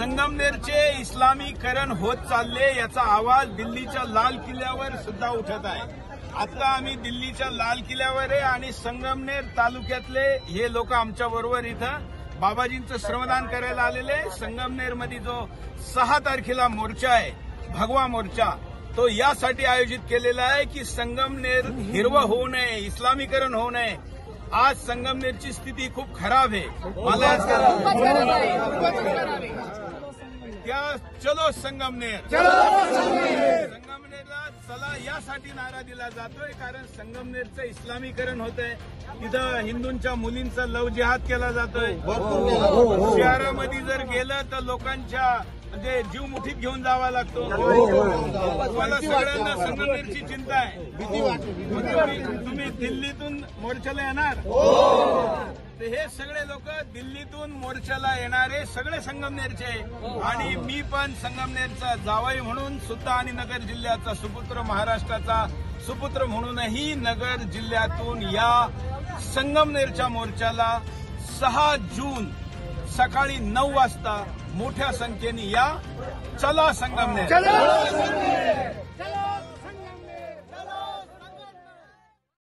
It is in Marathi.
संगमनेरचे इस्लामीकरण होत चालले याचा आवाज दिल्लीच्या लाल किल्ल्यावर सुद्धा उठत आहे। आता आम्ही दिल्लीच्या लाल किल्ल्यावर आहे आणि संगमनेर तालुक्यातले हे लोक आमच्या बरोबर इथं बाबाजींचं श्रमदान करायला आलेले। संगमनेरमध्ये जो 6 तारखेला मोर्चा आहे, भगवा मोर्चा, तो यासाठी आयोजित केलेला आहे की संगमनेर हिरवं होऊ नये, इस्लामीकरण होऊ नये। आज संगमनेरची स्थिती खूप खराब आहे। मला क्या चलो संगमनेर, संगमनेरला चला यासाठी नारा दिला जातोय कारण संगमनेरचं इस्लामीकरण होतंय। तिथं हिंदूंच्या मुलींचा लव जिहाद केला जातोय। शहरामध्ये जर गेलं तर लोकांच्या म्हणजे जीव मुठीत घेऊन जावा लागतो। तुम्हाला सगळ्यांना संगमनेरची चिंता आहे, भीती वाटते। तुम्ही दिल्लीतून मोर्चाला येणार, तर हे सगळे लोक दिल्लीतून मोर्चाला येणारे सगळे संगमनेरचे आणि मी पण संगमनेरचा जावई म्हणून सुद्धा आणि नगर जिल्ह्याचा सुपुत्र, महाराष्ट्राचा सुपुत्र म्हणूनही नगर जिल्ह्यातून या संगमनेरच्या मोर्चाला 6 जून सकाळी 9 वाजता मोठ्या संख्येने या। चला संगमनेर।